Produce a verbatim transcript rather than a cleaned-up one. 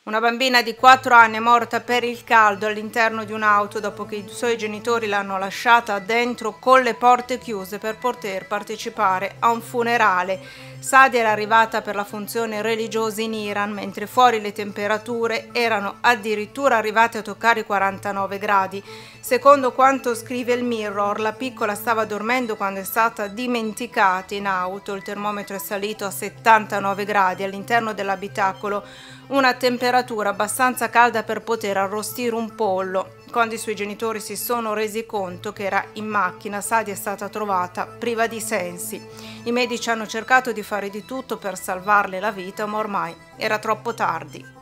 Una bambina di quattro anni è morta per il caldo all'interno di un'auto dopo che i suoi genitori l'hanno lasciata dentro con le porte chiuse per poter partecipare a un funerale. Sadia era arrivata per la funzione religiosa in Iran, mentre fuori le temperature erano addirittura arrivate a toccare i quarantanove gradi. Secondo quanto scrive il Mirror, la piccola stava dormendo quando è stata dimenticata in auto. Il termometro è salito a settantanove gradi all'interno dell'abitacolo, una temperatura abbastanza calda per poter arrostire un pollo. Quando i suoi genitori si sono resi conto che era in macchina, Sadia è stata trovata priva di sensi. I medici hanno cercato di fare di tutto per salvarle la vita, ma ormai era troppo tardi.